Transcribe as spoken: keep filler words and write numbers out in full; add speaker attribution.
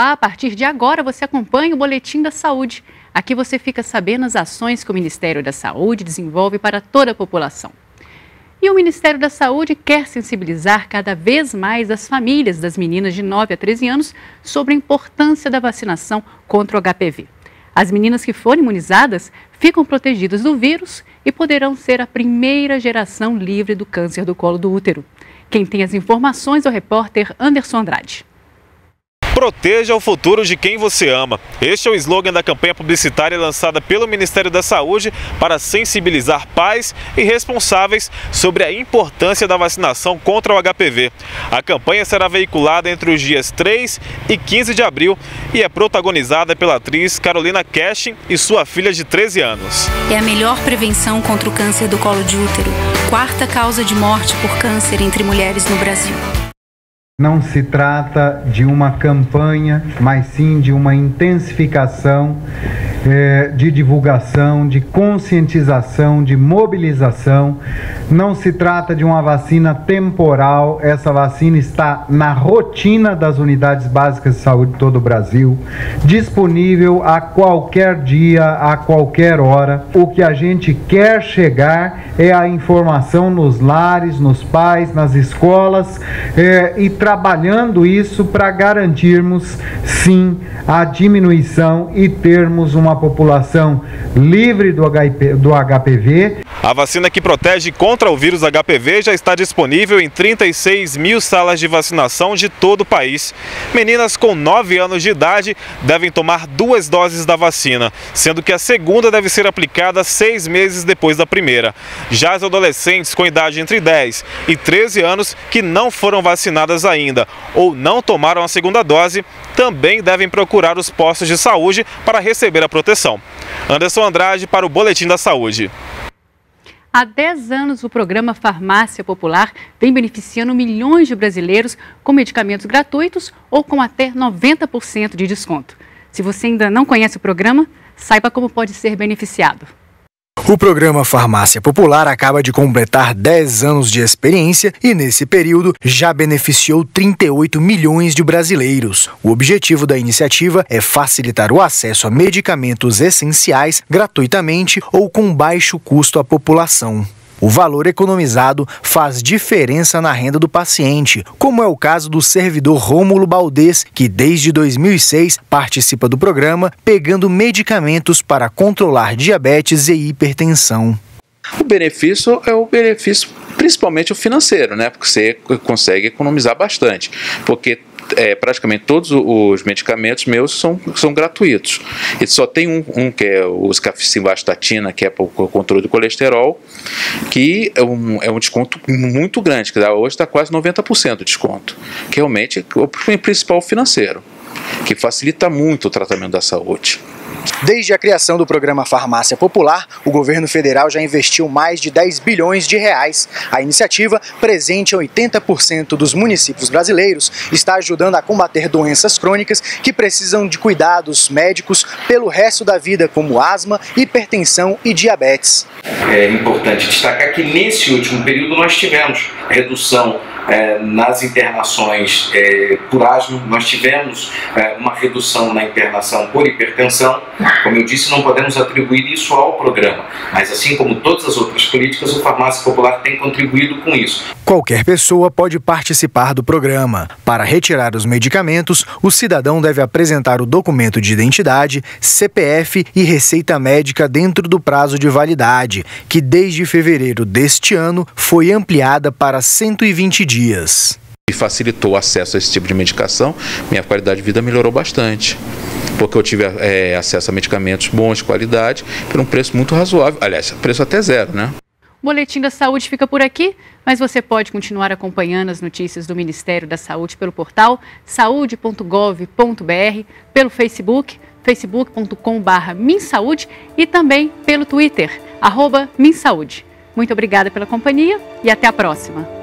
Speaker 1: Olá, a partir de agora você acompanha o Boletim da Saúde. Aqui você fica sabendo as ações que o Ministério da Saúde desenvolve para toda a população. E o Ministério da Saúde quer sensibilizar cada vez mais as famílias das meninas de nove a treze anos sobre a importância da vacinação contra o H P V. As meninas que forem imunizadas ficam protegidas do vírus e poderão ser a primeira geração livre do câncer do colo do útero. Quem tem as informações é o repórter Anderson Andrade.
Speaker 2: Proteja o futuro de quem você ama. Este é o slogan da campanha publicitária lançada pelo Ministério da Saúde para sensibilizar pais e responsáveis sobre a importância da vacinação contra o H P V. A campanha será veiculada entre os dias três e quinze de abril e é protagonizada pela atriz Carolina Cashin e sua filha de treze anos.
Speaker 3: É a melhor prevenção contra o câncer do colo de útero, quarta causa de morte por câncer entre mulheres no Brasil.
Speaker 4: Não se trata de uma campanha, mas sim de uma intensificação é, de divulgação, de conscientização, de mobilização. Não se trata de uma vacina temporal, essa vacina está na rotina das unidades básicas de saúde de todo o Brasil, disponível a qualquer dia, a qualquer hora. O que a gente quer chegar é a informação nos lares, nos pais, nas escolas é, e trabalhando isso para garantirmos, sim, a diminuição e termos uma população livre do H P V.
Speaker 2: A vacina que protege contra o vírus H P V já está disponível em trinta e seis mil salas de vacinação de todo o país. Meninas com nove anos de idade devem tomar duas doses da vacina, sendo que a segunda deve ser aplicada seis meses depois da primeira. Já as adolescentes com idade entre dez e treze anos que não foram vacinadas ainda ou não tomaram a segunda dose, também devem procurar os postos de saúde para receber a proteção. Anderson Andrade para o Boletim da Saúde.
Speaker 1: Há dez anos, o programa Farmácia Popular vem beneficiando milhões de brasileiros com medicamentos gratuitos ou com até noventa por cento de desconto. Se você ainda não conhece o programa, saiba como pode ser beneficiado.
Speaker 5: O programa Farmácia Popular acaba de completar dez anos de experiência e, nesse período, já beneficiou trinta e oito milhões de brasileiros. O objetivo da iniciativa é facilitar o acesso a medicamentos essenciais gratuitamente ou com baixo custo à população. O valor economizado faz diferença na renda do paciente, como é o caso do servidor Rômulo Baldez, que desde dois mil e seis participa do programa, pegando medicamentos para controlar diabetes e hipertensão.
Speaker 6: O benefício é o benefício, principalmente o financeiro, né? Porque você consegue economizar bastante, porque É, praticamente todos os medicamentos meus são, são gratuitos. E só tem um, um que é o simvastatina, que é para o controle do colesterol, que é um, é um desconto muito grande, que hoje está quase noventa por cento de desconto, que realmente é o principal financeiro, que facilita muito o tratamento da saúde.
Speaker 5: Desde a criação do programa Farmácia Popular, o governo federal já investiu mais de dez bilhões de reais. A iniciativa, presente em oitenta por cento dos municípios brasileiros, está ajudando a combater doenças crônicas que precisam de cuidados médicos pelo resto da vida, como asma, hipertensão e diabetes.
Speaker 7: É importante destacar que nesse último período nós tivemos redução É, nas internações é, por asma, nós tivemos é, uma redução na internação por hipertensão. Como eu disse, não podemos atribuir isso ao programa, mas assim como todas as outras políticas, o Farmácia Popular tem contribuído com isso.
Speaker 5: Qualquer pessoa pode participar do programa. Para retirar os medicamentos, o cidadão deve apresentar o documento de identidade, C P F e receita médica dentro do prazo de validade, que desde fevereiro deste ano foi ampliada para cento e vinte dias. dias.
Speaker 6: E facilitou o acesso a esse tipo de medicação, minha qualidade de vida melhorou bastante, porque eu tive é, acesso a medicamentos bons, de qualidade, por um preço muito razoável, aliás, preço até zero, né?
Speaker 1: O Boletim da Saúde fica por aqui, mas você pode continuar acompanhando as notícias do Ministério da Saúde pelo portal saúde ponto gov ponto br, pelo Facebook, facebook ponto com barra minsaúde e também pelo Twitter, arroba minsaúde. Muito obrigada pela companhia e até a próxima.